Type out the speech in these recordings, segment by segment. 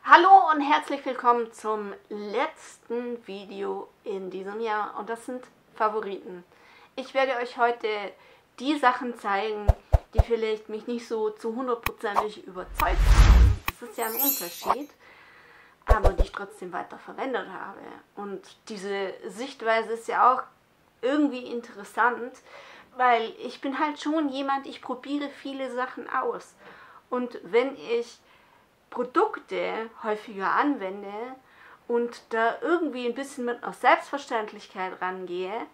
Hallo und herzlich willkommen zum letzten Video in diesem Jahr und das sind Favoriten. Ich werde euch heute die Sachen zeigen, die vielleicht mich nicht so zu 100%ig überzeugt haben. Das ist ja ein Unterschied, aber die ich trotzdem weiter verwendet habe. Und diese Sichtweise ist ja auch irgendwie interessant, weil ich bin halt schon jemand, ich probiere viele Sachen aus. Und wenn ich Produkte häufiger anwende und da irgendwie ein bisschen mit einer Selbstverständlichkeit rangehe,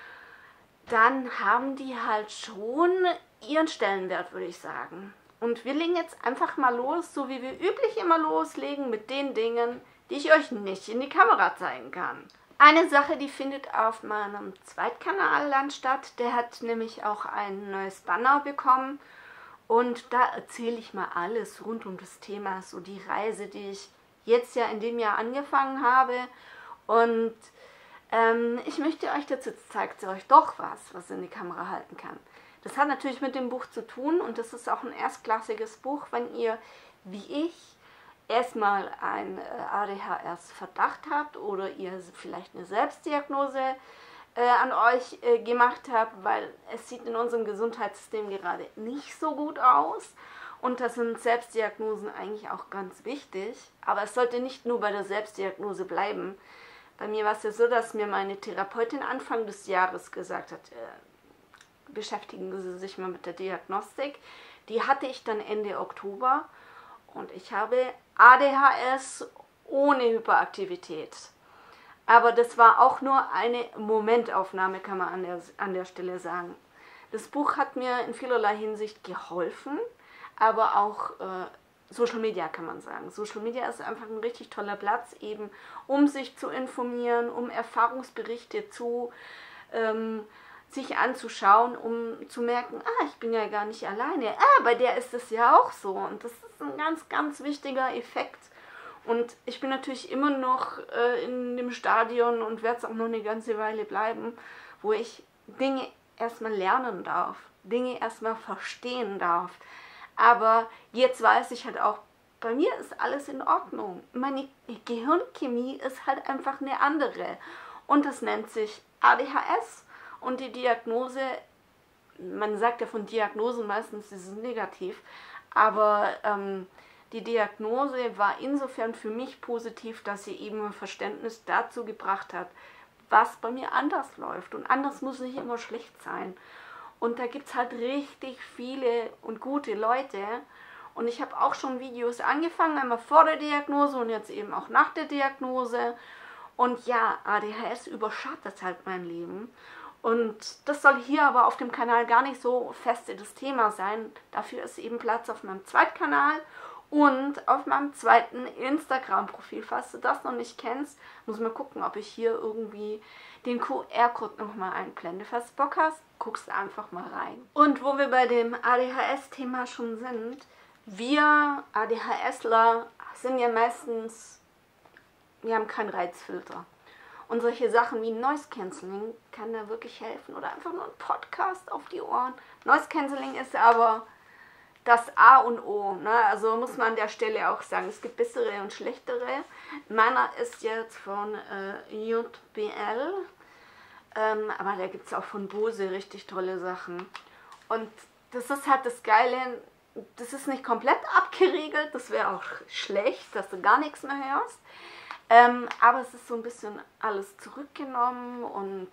dann haben die halt schon ihren Stellenwert, würde ich sagen. Und wir legen jetzt einfach mal los, so wie wir üblich immer loslegen, mit den Dingen, die ich euch nicht in die Kamera zeigen kann. Eine Sache, die findet auf meinem Zweitkanal dann statt, der hat nämlich auch ein neues Banner bekommen. Und da erzähle ich mal alles rund um das Thema, so die Reise, die ich jetzt ja in dem Jahr angefangen habe. Und ich möchte euch dazu zeigt euch doch was in die Kamera halten kann. Das hat natürlich mit dem Buch zu tun und das ist auch ein erstklassiges Buch, wenn ihr, wie ich, erstmal ein ADHS-Verdacht habt oder ihr vielleicht eine Selbstdiagnose an euch gemacht habe, weil es sieht in unserem Gesundheitssystem gerade nicht so gut aus und da sind Selbstdiagnosen eigentlich auch ganz wichtig, aber es sollte nicht nur bei der Selbstdiagnose bleiben. Bei mir war es ja so, dass mir meine Therapeutin Anfang des Jahres gesagt hat, beschäftigen Sie sich mal mit der Diagnostik. Die hatte ich dann Ende Oktober und ich habe ADHS ohne Hyperaktivität. Aber das war auch nur eine Momentaufnahme, kann man an der Stelle sagen. Das Buch hat mir in vielerlei Hinsicht geholfen, aber auch Social Media kann man sagen. Social Media ist einfach ein richtig toller Platz, eben um sich zu informieren, um Erfahrungsberichte zu sich anzuschauen, um zu merken, ich bin ja gar nicht alleine. Bei der ist es ja auch so. Und das ist ein ganz, ganz wichtiger Effekt. Und ich bin natürlich immer noch in dem Stadion und werde es auch noch eine ganze Weile bleiben, wo ich Dinge erstmal lernen darf, Dinge erstmal verstehen darf. Aber jetzt weiß ich halt auch, bei mir ist alles in Ordnung. Meine Gehirnchemie ist halt einfach eine andere. Und das nennt sich ADHS. Und die Diagnose, man sagt ja von Diagnosen meistens, das ist negativ, aber die Diagnose war insofern für mich positiv, dass sie eben ein Verständnis dazu gebracht hat, was bei mir anders läuft. Und anders muss nicht immer schlecht sein. Und da gibt es halt richtig viele und gute Leute. Und ich habe auch schon Videos angefangen, einmal vor der Diagnose und jetzt eben auch nach der Diagnose. Und ja, ADHS überschattet halt mein Leben. Und das soll hier aber auf dem Kanal gar nicht so fest das Thema sein. Dafür ist eben Platz auf meinem Zweitkanal und auf meinem zweiten Instagram-Profil. Falls du das noch nicht kennst, muss man gucken, ob ich hier irgendwie den QR-Code nochmal einblende. Falls du Bock hast, guckst du einfach mal rein. Und wo wir bei dem ADHS-Thema schon sind, wir ADHSler sind ja meistens, wir haben keinen Reizfilter. Und solche Sachen wie Noise Cancelling kann da wirklich helfen. Oder einfach nur ein Podcast auf die Ohren. Noise Cancelling ist aber das A und O. Ne? Also muss man an der Stelle auch sagen, es gibt bessere und schlechtere. Meiner ist jetzt von JBL. Aber da gibt es auch von Bose richtig tolle Sachen. Und das ist halt das Geile. Das ist nicht komplett abgeriegelt. Das wäre auch schlecht, dass du gar nichts mehr hörst. Aber es ist so ein bisschen alles zurückgenommen und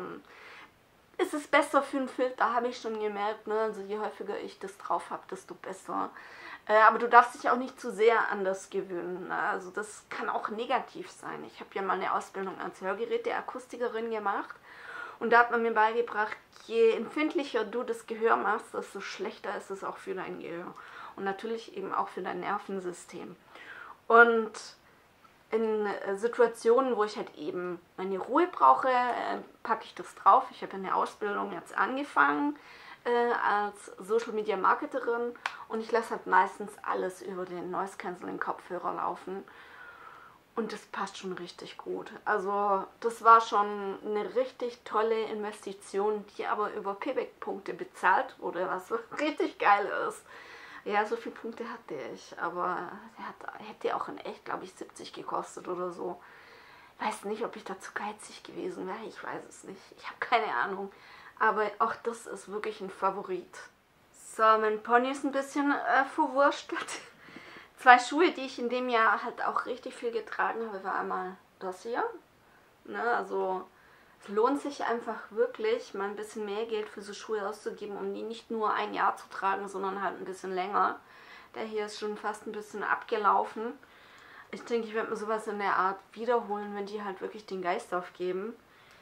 es ist besser für einen Filter, habe ich schon gemerkt. Ne? Also je häufiger ich das drauf habe, desto besser. Aber du darfst dich auch nicht zu sehr an das gewöhnen. Ne? Also das kann auch negativ sein. Ich habe ja mal eine Ausbildung als Hörgeräteakustikerin gemacht und da hat man mir beigebracht, je empfindlicher du das Gehör machst, desto schlechter ist es auch für dein Gehör. Und natürlich eben auch für dein Nervensystem. Und in Situationen, wo ich halt eben meine Ruhe brauche, packe ich das drauf. Ich habe eine Ausbildung jetzt angefangen als Social Media Marketerin und ich lasse halt meistens alles über den Noise Cancelling Kopfhörer laufen und das passt schon richtig gut. Also das war schon eine richtig tolle Investition, die aber über Payback-Punkte bezahlt wurde, was richtig geil ist. Ja, so viele Punkte hatte ich, aber hätte auch in echt, glaube ich, 70 gekostet oder so. Weiß nicht, ob ich dazu geizig gewesen wäre, ich weiß es nicht. Ich habe keine Ahnung. Aber auch das ist wirklich ein Favorit. So, mein Pony ist ein bisschen verwurstelt. 2 Schuhe, die ich in dem Jahr halt auch richtig viel getragen habe, war einmal das hier. Ne, also es lohnt sich einfach wirklich, mal ein bisschen mehr Geld für so Schuhe auszugeben, um die nicht nur ein Jahr zu tragen, sondern halt ein bisschen länger. Der hier ist schon fast ein bisschen abgelaufen. Ich denke, ich werde mir sowas in der Art wiederholen, wenn die halt wirklich den Geist aufgeben.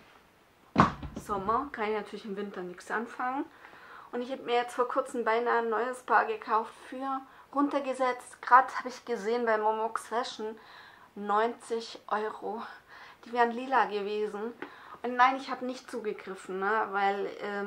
Sommer kann ich natürlich im Winter nichts anfangen. Und ich habe mir jetzt vor kurzem beinahe ein neues Paar gekauft für runtergesetzt. Gerade habe ich gesehen bei Momox Fashion 90 Euro. Die wären lila gewesen. Und nein, ich habe nicht zugegriffen, ne? Weil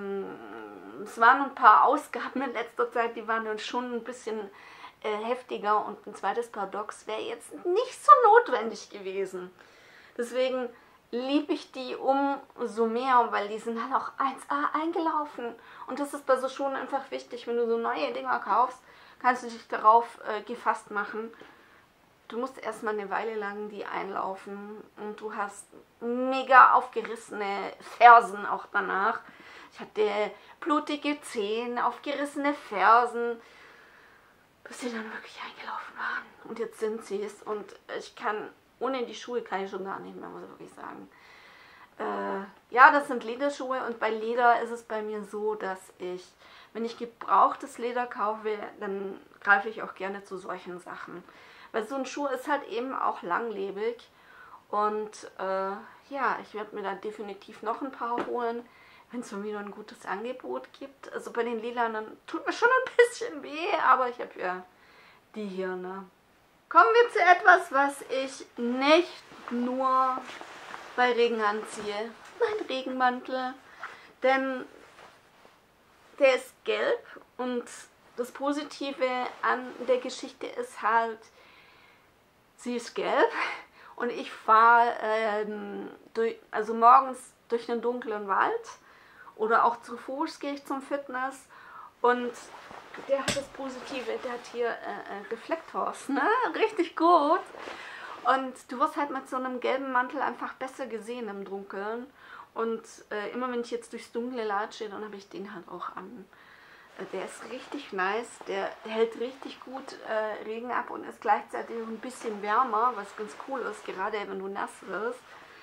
es waren ein paar Ausgaben in letzter Zeit, die waren dann schon ein bisschen heftiger. Und ein zweites Paar Docs wäre jetzt nicht so notwendig gewesen. Deswegen liebe ich die umso mehr, weil die sind halt auch 1A eingelaufen. Und das ist bei so Schuhen einfach wichtig. Wenn du so neue Dinger kaufst, kannst du dich darauf gefasst machen. Du musst erstmal eine Weile lang die einlaufen und du hast mega aufgerissene Fersen auch danach. Ich hatte blutige Zehen, aufgerissene Fersen, bis sie dann wirklich eingelaufen waren. Und jetzt sind sie es und ich kann, ohne die Schuhe kann ich schon gar nicht mehr, muss ich wirklich sagen. Ja, das sind Lederschuhe und bei Leder ist es bei mir so, dass ich, wenn ich gebrauchtes Leder kaufe, dann greife ich auch gerne zu solchen Sachen. Weil so ein Schuh ist halt eben auch langlebig und ja, ich werde mir da definitiv noch ein paar holen, wenn es schon wieder ein gutes Angebot gibt. Also bei den Lilanen tut mir schon ein bisschen weh, aber ich habe ja die hier, ne. Kommen wir zu etwas, was ich nicht nur bei Regen anziehe. Mein Regenmantel, denn der ist gelb und das Positive an der Geschichte ist halt, sie ist gelb und ich fahre also morgens durch einen dunklen Wald oder auch zu Fuß gehe ich zum Fitness und der hat das Positive, der hat hier Reflektors, ne? Richtig gut. Und du wirst halt mit so einem gelben Mantel einfach besser gesehen im Dunkeln. Und immer wenn ich jetzt durchs Dunkle latsche, dann habe ich den halt auch an. Der ist richtig nice, der hält richtig gut Regen ab und ist gleichzeitig ein bisschen wärmer, was ganz cool ist, gerade wenn du nass wirst.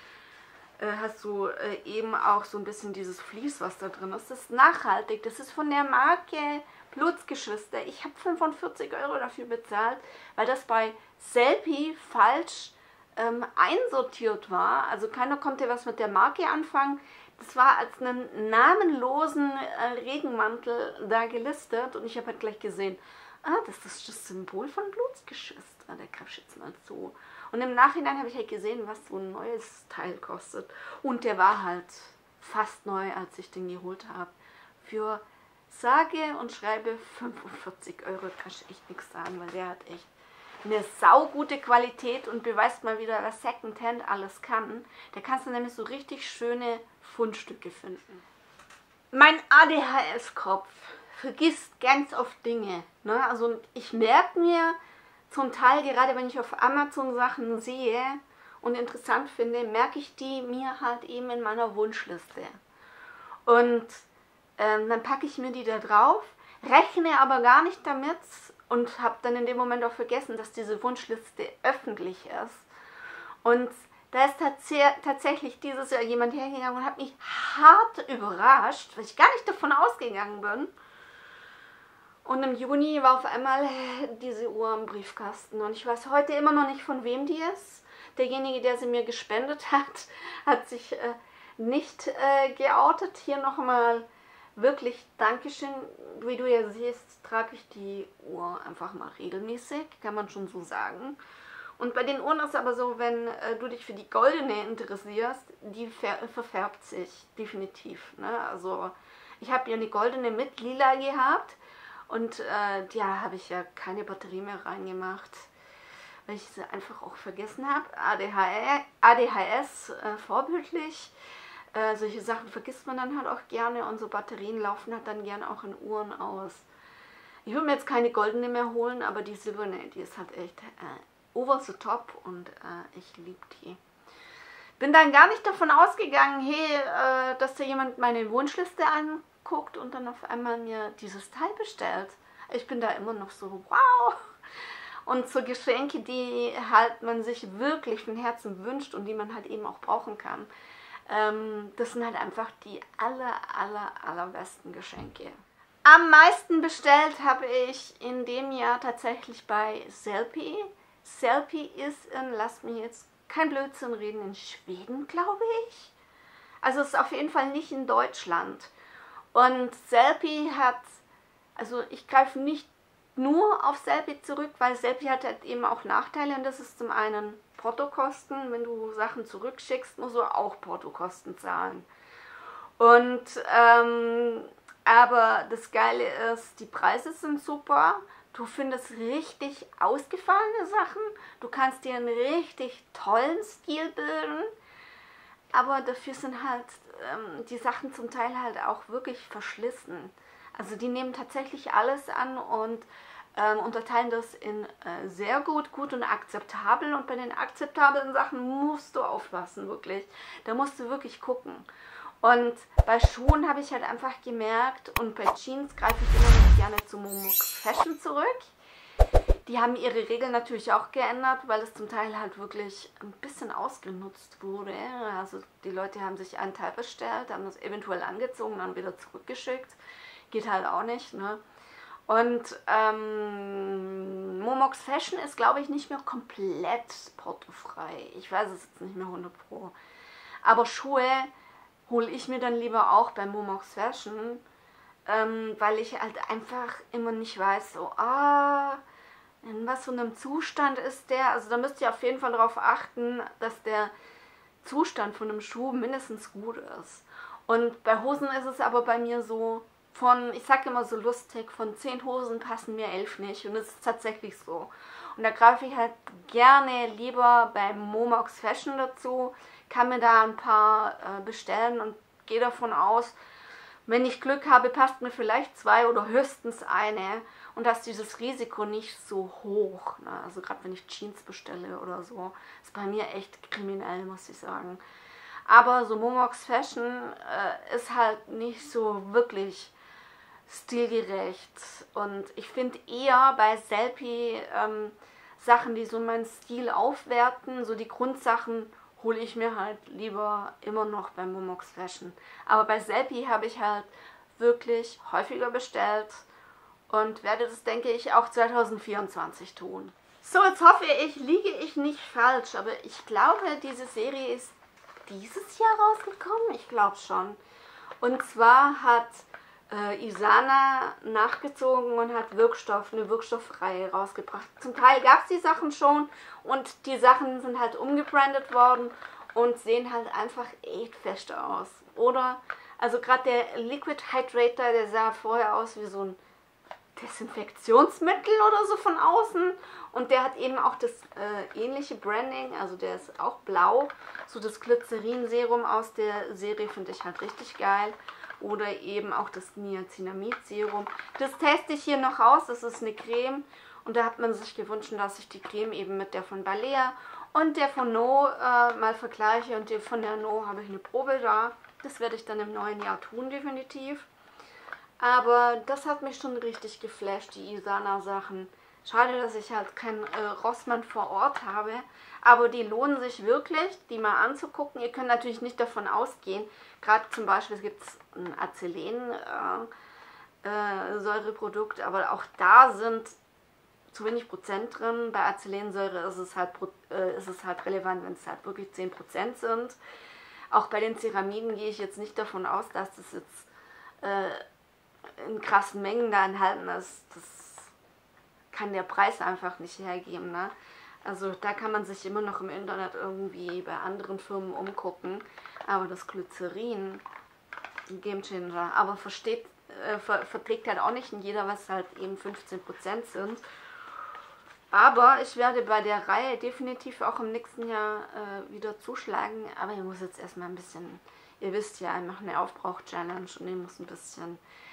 Hast du eben auch so ein bisschen dieses Vlies, was da drin ist. Das ist nachhaltig, das ist von der Marke Blutsgeschwister. Ich habe 45 Euro dafür bezahlt, weil das bei Selfie falsch einsortiert war. Also keiner konnte was mit der Marke anfangen. Das war als einen namenlosen Regenmantel da gelistet und ich habe halt gleich gesehen, das ist das Symbol von Blutsgeschwister. Der greift jetzt mal zu. Und im Nachhinein habe ich halt gesehen, was so ein neues Teil kostet. Und der war halt fast neu, als ich den geholt habe. Für sage und schreibe 45 Euro, kann ich echt nichts sagen, weil der hat echt eine saugute Qualität und beweist mal wieder, was Secondhand alles kann. Da kannst du nämlich so richtig schöne Fundstücke finden. Mein ADHS-Kopf vergisst ganz oft Dinge. Ne? Also ich merke mir zum Teil, gerade wenn ich auf Amazon Sachen sehe und interessant finde, merke ich die mir halt eben in meiner Wunschliste. Und dann packe ich mir die da drauf, rechne aber gar nicht damit und habe dann in dem Moment auch vergessen, dass diese Wunschliste öffentlich ist. Und da ist tatsächlich dieses Jahr jemand hergegangen und hat mich hart überrascht, weil ich gar nicht davon ausgegangen bin. Und im Juni war auf einmal diese Uhr im Briefkasten und ich weiß heute immer noch nicht, von wem die ist. Derjenige, der sie mir gespendet hat, hat sich nicht geoutet. Hier nochmal wirklich Dankeschön. Wie du ja siehst, trage ich die Uhr einfach mal regelmäßig, kann man schon so sagen. Und bei den Uhren ist es aber so, wenn du dich für die goldene interessierst, die verfärbt sich definitiv. Ne? Also ich habe ja eine goldene mit lila gehabt und ja, habe ich ja keine Batterie mehr reingemacht, weil ich sie einfach auch vergessen habe. ADHS vorbildlich. Solche Sachen vergisst man dann halt auch gerne und so Batterien laufen halt dann gerne auch in Uhren aus. Ich würde mir jetzt keine goldene mehr holen, aber die silberne, die ist halt echt over the top und ich liebe die. Bin dann gar nicht davon ausgegangen, hey, dass da jemand meine Wunschliste anguckt und dann auf einmal mir dieses Teil bestellt. Ich bin da immer noch so, wow! Und so Geschenke, die halt man sich wirklich von Herzen wünscht und die man halt eben auch brauchen kann. Das sind halt einfach die allerbesten Geschenke. Am meisten bestellt habe ich in dem Jahr tatsächlich bei Sellpy. Sellpy ist in, lass mich jetzt kein Blödsinn reden, in Schweden, glaube ich. Also es ist auf jeden Fall nicht in Deutschland. Und Sellpy hat, also ich greife nicht nur auf Sellpy zurück, weil Sellpy hat halt eben auch Nachteile und das ist zum einen Portokosten. Wenn du Sachen zurückschickst, musst du auch Portokosten zahlen. Und aber das Geile ist, die Preise sind super. Du findest richtig ausgefallene Sachen. Du kannst dir einen richtig tollen Stil bilden. Aber dafür sind halt die Sachen zum Teil halt auch wirklich verschlissen. Also die nehmen tatsächlich alles an und unterteilen das in sehr gut und akzeptabel. Und bei den akzeptablen Sachen musst du aufpassen, wirklich. Da musst du wirklich gucken. Und bei Schuhen habe ich halt einfach gemerkt, und bei Jeans greife ich immer noch gerne zu Momox Fashion zurück. Die haben ihre Regeln natürlich auch geändert, weil es zum Teil halt wirklich ein bisschen ausgenutzt wurde. Also die Leute haben sich einen Teil bestellt, haben das eventuell angezogen, dann wieder zurückgeschickt. Geht halt auch nicht, ne? Und Momox Fashion ist, glaube ich, nicht mehr komplett portofrei. Ich weiß es jetzt nicht mehr 100%. Aber Schuhe hole ich mir dann lieber auch bei Momox Fashion, weil ich halt einfach immer nicht weiß, so, in was für einem Zustand ist der. Also da müsst ihr auf jeden Fall darauf achten, dass der Zustand von einem Schuh mindestens gut ist. Und bei Hosen ist es aber bei mir so, ich sage immer so lustig, von 10 Hosen passen mir 11 nicht. Und es ist tatsächlich so. Und da greife ich halt gerne lieber bei Momox Fashion dazu, kann mir da ein paar bestellen und gehe davon aus, wenn ich Glück habe, passt mir vielleicht 2 oder höchstens eine. Und da ist dieses Risiko nicht so hoch. Ne? Also gerade wenn ich Jeans bestelle oder so, ist bei mir echt kriminell, muss ich sagen. Aber so Momox Fashion ist halt nicht so wirklich stilgerecht. Und ich finde eher bei Sellpy Sachen, die so meinen Stil aufwerten, so die Grundsachen hole ich mir halt lieber immer noch bei Momox Fashion. Aber bei Sellpy habe ich halt wirklich häufiger bestellt und werde das, denke ich, auch 2024 tun. So, jetzt hoffe ich, liege ich nicht falsch, aber ich glaube, diese Serie ist dieses Jahr rausgekommen. Ich glaube schon. Und zwar hat Isana nachgezogen und hat eine Wirkstoffreihe rausgebracht. Zum Teil gab es die Sachen schon und die Sachen sind halt umgebrandet worden und sehen halt einfach echt fester aus. Oder, also gerade der Liquid Hydrator, der sah vorher aus wie so ein Desinfektionsmittel oder so von außen und der hat eben auch das ähnliche Branding, also der ist auch blau, so das Glycerin-Serum aus der Serie finde ich halt richtig geil. Oder eben auch das Niacinamid-Serum. Das teste ich hier noch aus, das ist eine Creme. Und da hat man sich gewünscht, dass ich die Creme eben mit der von Balea und der von No mal vergleiche. Und die von der No habe ich eine Probe da. Das werde ich dann im neuen Jahr tun, definitiv. Aber das hat mich schon richtig geflasht, die Isana-Sachen. Schade, dass ich halt keinen Rossmann vor Ort habe. Aber die lohnen sich wirklich, die mal anzugucken. Ihr könnt natürlich nicht davon ausgehen. Gerade zum Beispiel gibt es ein Acelensäureprodukt, aber auch da sind zu wenig Prozent drin. Bei Acelensäure ist es halt relevant, wenn es halt wirklich 10% sind. Auch bei den Ceramiden gehe ich jetzt nicht davon aus, dass das jetzt in krassen Mengen da enthalten ist. Das kann der Preis einfach nicht hergeben, ne? Also da kann man sich immer noch im Internet irgendwie bei anderen Firmen umgucken. Aber das Glycerin, Game Changer, aber verträgt halt auch nicht jeder, was halt eben 15% sind. Aber ich werde bei der Reihe definitiv auch im nächsten Jahr wieder zuschlagen. Aber ich muss jetzt erstmal ein bisschen, ihr wisst ja, ich mache eine Aufbrauch-Challenge und ich muss ein bisschen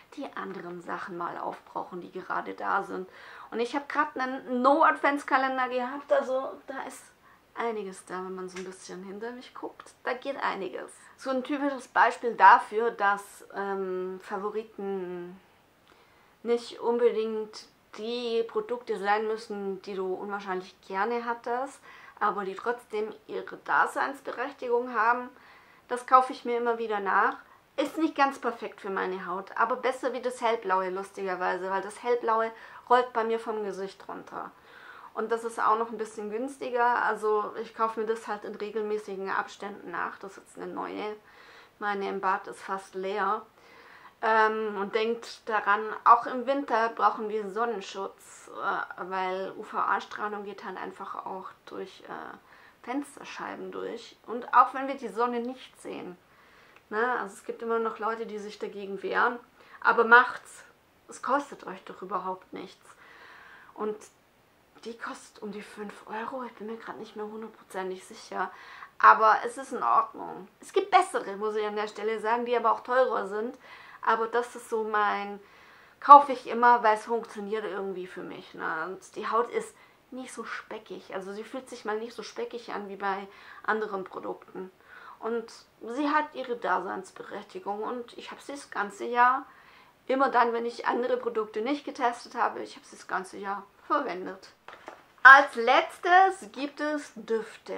die anderen Sachen mal aufbrauchen, die gerade da sind. Und ich habe gerade einen No-Adventskalender gehabt, also da ist einiges da, wenn man so ein bisschen hinter mich guckt. Da geht einiges. So ein typisches Beispiel dafür, dass Favoriten nicht unbedingt die Produkte sein müssen, die du unwahrscheinlich gerne hattest, aber die trotzdem ihre Daseinsberechtigung haben. Das kaufe ich mir immer wieder nach. Ist nicht ganz perfekt für meine Haut, aber besser wie das Hellblaue, lustigerweise, weil das Hellblaue rollt bei mir vom Gesicht runter. Und das ist auch noch ein bisschen günstiger, also ich kaufe mir das halt in regelmäßigen Abständen nach. Das ist jetzt eine neue. Meine im Bad ist fast leer. Und denkt daran, auch im Winter brauchen wir Sonnenschutz, weil UVA-Strahlung geht halt einfach auch durch Fensterscheiben durch. Und auch wenn wir die Sonne nicht sehen. Ne? Also es gibt immer noch Leute, die sich dagegen wehren. Aber macht's. Es kostet euch doch überhaupt nichts. Und die kostet um die 5 Euro. Ich bin mir gerade nicht mehr hundertprozentig sicher. Aber es ist in Ordnung. Es gibt bessere, muss ich an der Stelle sagen, die aber auch teurer sind. Aber das ist so kaufe ich immer, weil es funktioniert irgendwie für mich. Ne? Und die Haut ist nicht so speckig. Also sie fühlt sich mal nicht so speckig an wie bei anderen Produkten. Und sie hat ihre Daseinsberechtigung. Und ich habe sie das ganze Jahr, immer dann, wenn ich andere Produkte nicht getestet habe, ich habe sie das ganze Jahr verwendet. Als letztes gibt es Düfte.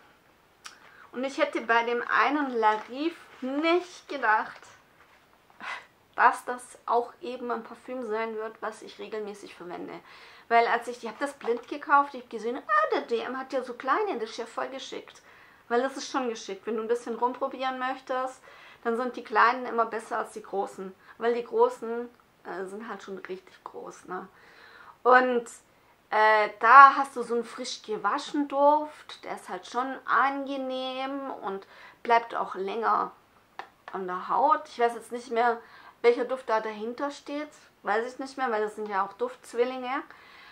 Und ich hätte bei dem einen Larive nicht gedacht, dass das auch eben ein Parfüm sein wird, was ich regelmäßig verwende. Weil ich habe das blind gekauft, ich habe gesehen, der DM hat ja so kleine, das ist ja voll geschickt. Weil das ist schon geschickt. Wenn du ein bisschen rumprobieren möchtest, dann sind die kleinen immer besser als die großen. Weil die großen sind halt schon richtig groß. Ne? Und da hast du so einen frisch gewaschen Duft, der ist halt schon angenehm und bleibt auch länger an der Haut. Ich weiß jetzt nicht mehr, welcher Duft da dahinter steht, weiß ich nicht mehr, weil das sind ja auch Duftzwillinge.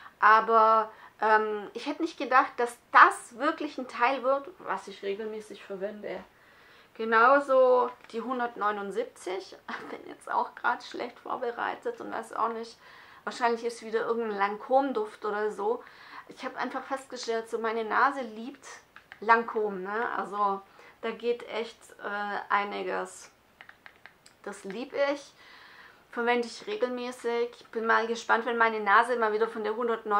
Aber ich hätte nicht gedacht, dass das wirklich ein Teil wird, was ich regelmäßig verwende. Genauso die 179, bin jetzt auch gerade schlecht vorbereitet und weiß auch nicht, wahrscheinlich ist wieder irgendein Lancôme-Duft oder so. Ich habe einfach festgestellt, so meine Nase liebt Lancôme, ne? Also da geht echt einiges. Das liebe ich, verwende ich regelmäßig. Bin mal gespannt, wenn meine Nase mal wieder von der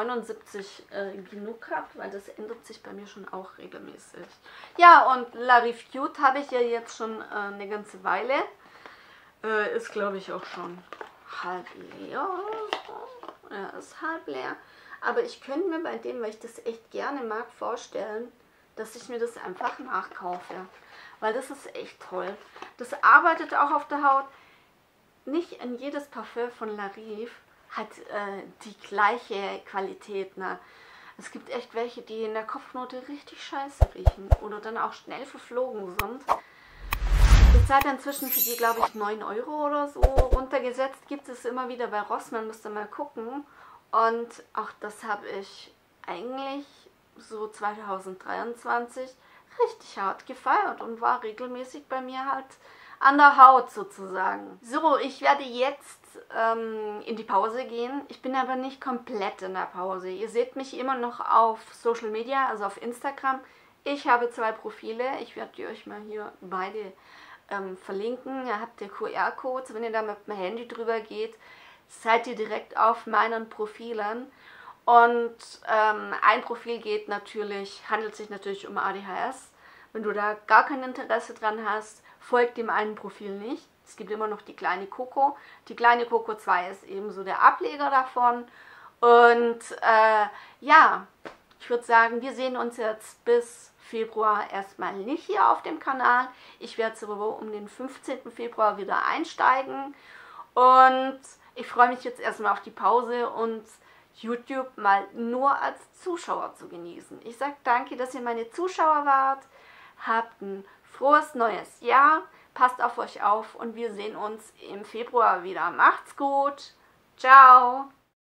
179 genug hat, weil das ändert sich bei mir schon auch regelmäßig. Ja, und Larive Cute habe ich ja jetzt schon eine ganze Weile. Ist, glaube ich, auch schon halb leer. Ja, ist halb leer. Aber ich könnte mir bei dem, weil ich das echt gerne mag, vorstellen, dass ich mir das einfach nachkaufe. Weil das ist echt toll. Das arbeitet auch auf der Haut. Nicht in jedes Parfüm von Larive hat die gleiche Qualität. Ne? Es gibt echt welche, die in der Kopfnote richtig scheiße riechen oder dann auch schnell verflogen sind. Ich zahle inzwischen für die, glaube ich, 9 Euro oder so. Runtergesetzt gibt es immer wieder bei Rossmann, müsst ihr mal gucken. Und auch das habe ich eigentlich so 2023 richtig hart gefeiert und war regelmäßig bei mir halt an der Haut sozusagen. So, ich werde jetzt in die Pause gehen. Ich bin aber nicht komplett in der Pause. Ihr seht mich immer noch auf Social Media, also auf Instagram. Ich habe 2 Profile. Ich werde die euch mal hier beide verlinken. Ihr habt der QR-Code. Wenn ihr da mit dem Handy drüber geht, seid ihr direkt auf meinen Profilen. Und ein Profil handelt sich natürlich um ADHS. Wenn du da gar kein Interesse dran hast, folgt dem einen Profil nicht. Es gibt immer noch die kleine Coco. Die kleine Coco 2 ist eben so der Ableger davon. Und ja, ich würde sagen, wir sehen uns jetzt bis Februar erstmal nicht hier auf dem Kanal. Ich werde so um den 15. Februar wieder einsteigen. Und ich freue mich jetzt erstmal auf die Pause und YouTube mal nur als Zuschauer zu genießen. Ich sage danke, dass ihr meine Zuschauer wart. Habt ein frohes neues Jahr. Passt auf euch auf und wir sehen uns im Februar wieder. Macht's gut. Ciao.